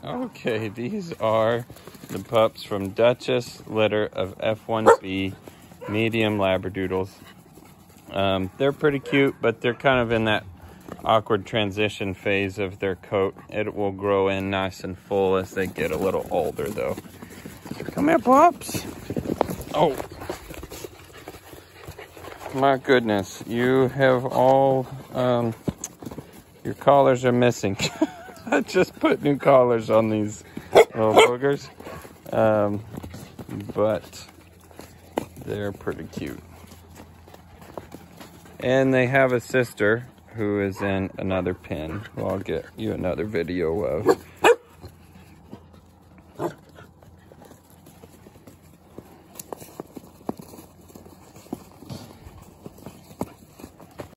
Okay, these are the pups from Duchess, litter of F1B medium Labradoodles. They're pretty cute, but they're kind of in that awkward transition phase of their coat. It will grow in nice and full as they get a little older, though. Come here, pups. Oh, my goodness. You have all, your collars are missing. I just put new collars on these little boogers, but they're pretty cute. And they have a sister who is in another pen, who I'll get you another video of.